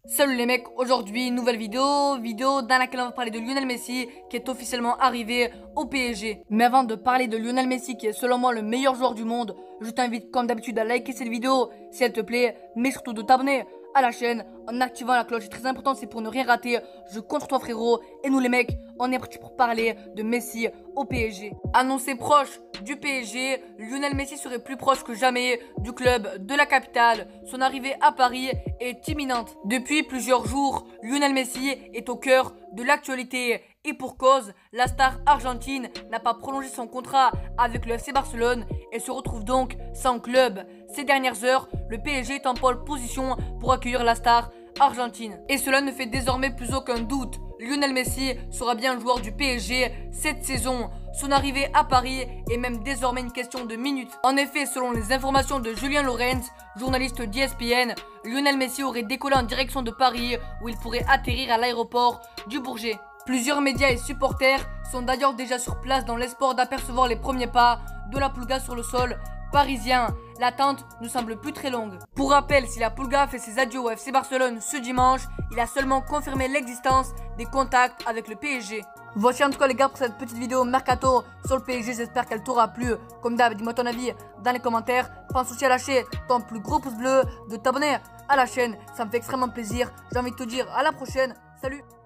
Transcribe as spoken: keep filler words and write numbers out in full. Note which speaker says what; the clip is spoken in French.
Speaker 1: Salut les mecs, aujourd'hui nouvelle vidéo, vidéo dans laquelle on va parler de Lionel Messi qui est officiellement arrivé au P S G. Mais avant de parler de Lionel Messi qui est selon moi le meilleur joueur du monde, je t'invite comme d'habitude à liker cette vidéo si elle te plaît, mais surtout de t'abonner à la chaîne en activant la cloche. C'est très important, c'est pour ne rien rater. Je compte sur toi frérot. Et nous les mecs, on est parti pour parler de Messi au P S G. Annoncé proche du P S G, Lionel Messi serait plus proche que jamais du club de la capitale. Son arrivée à Paris est imminente. Depuis plusieurs jours, Lionel Messi est au cœur de l'actualité. Et pour cause, la star argentine n'a pas prolongé son contrat avec le F C Barcelone et se retrouve donc sans club. Ces dernières heures, le P S G est en pole position pour accueillir la star argentine. Et cela ne fait désormais plus aucun doute. Lionel Messi sera bien le joueur du P S G cette saison. Son arrivée à Paris est même désormais une question de minutes. En effet, selon les informations de Julien Laurens, journaliste d'E S P N, Lionel Messi aurait décollé en direction de Paris où il pourrait atterrir à l'aéroport du Bourget. Plusieurs médias et supporters sont d'ailleurs déjà sur place dans l'espoir d'apercevoir les premiers pas de la Pulga sur le sol parisien. L'attente ne semble plus très longue. Pour rappel, si la Pulga fait ses adieux au F C Barcelone ce dimanche, il a seulement confirmé l'existence des contacts avec le P S G. Voici en tout cas les gars pour cette petite vidéo Mercato sur le P S G, j'espère qu'elle t'aura plu. Comme d'hab, dis-moi ton avis dans les commentaires. Pense aussi à lâcher ton plus gros pouce bleu, de t'abonner à la chaîne, ça me fait extrêmement plaisir. J'ai envie de te dire à la prochaine, salut.